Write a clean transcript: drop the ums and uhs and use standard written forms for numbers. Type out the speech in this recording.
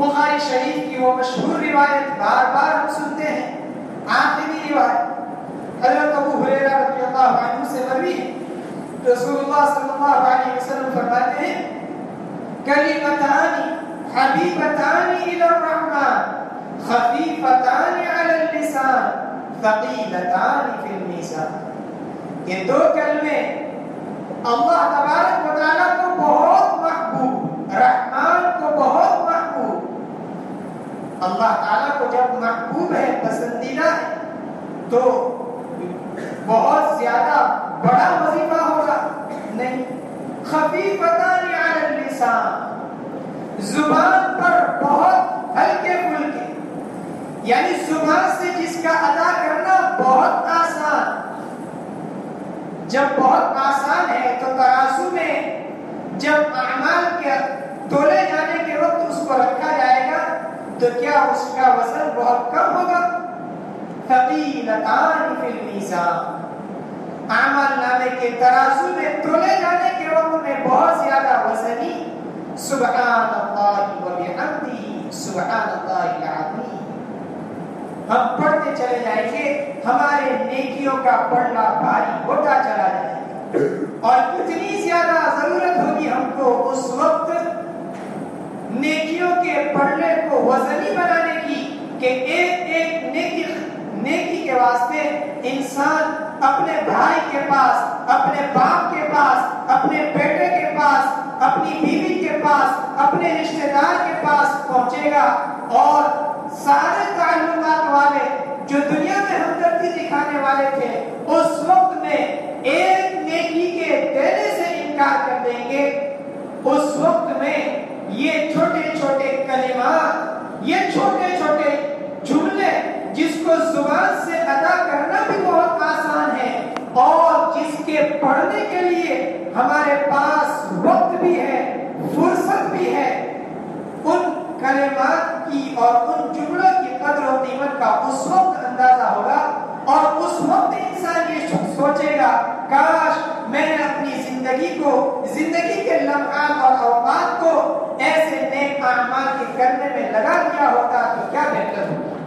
بخاری شریف کی وہ مشہور روایت بار بار ہم سنتے ہیں، آخری روایت حضرت ابو ہریرہ رضی اللہ عنہ سے مروی ہے، رسول اللہ صلی اللہ علیہ وسلم فرماتے ہیں کلمتان حبیبتان الی الرحمن خفیفتان علی اللسان ثقیلتان فی المیزان، یہ دو کلمے اللہ تبارک و تعالیٰ کو بہت محبوب، رحمان کو بہت محبوب، اللہ تعالیٰ کو جب محبوب ہے، پسندیدہ ہے، تو بہت زیادہ بڑا وظیفہ ہوگا نہیں، خفیفتان علی اللسان، زبان پر بہت ہلکے پھلکے، یعنی زبان سے جس کا ادا کرنا بہت آسان، جب بہت آسان ہے تو ترازو میں جب اعمال کے تولے جانے کے وقت اس کو رکھا جائے گا تو کیا اس کا وزن بہت کم ہوگا؟ ثقیلتان فی المیزان، اعمال نامے کے ترازو میں تولے جانے کے وقت میں بہت زیادہ وزنی، سبحان اللہ و بحمدہ سبحان اللہ العظیم۔ ہم پڑھتے چلے جائیں گے، ہمارے نیکیوں کا پڑھنا بھاری ہوتا چلا جائے گا، اور اتنی زیادہ ضرورت ہوگی ہم کو اس وقت نیکیوں کے پڑھنے کو وزنی بنانے کی کہ ایک ایک نیکی کے واسطے انسان اپنے بھائی کے پاس، اپنے باپ کے پاس، اپنے بیٹے کے پاس، اپنی بیوی کے پاس، اپنے رشتہ دار کے پاس پہنچے گا، اور سارے تعلقات والے جو دنیا میں ہمدردی دکھانے والے تھے اس وقت میں ایک نیکی کے دینے سے انکار کر دیں گے۔ اس وقت میں یہ چھوٹے چھوٹے کلمات، یہ چھوٹے چھوٹے جملے جس کو زبان سے ادا کرنا بھی بہت آسان ہے اور جس کے پڑھنے کے لیے ہمارے پاس وقت بھی ہے، فرصت بھی ہے، ان کلمات کی اور ان جملوں کی قدر و قیمت کا اس وقت اندازہ ہوگا، اور اس وقت انسان یہ سوچے گا کاش میں نے اپنی زندگی کے لمحات اور اوقات کو ایسے نیک اعمال کے کرنے میں لگا دیا ہوتا تو کیا بہتر ہوتا۔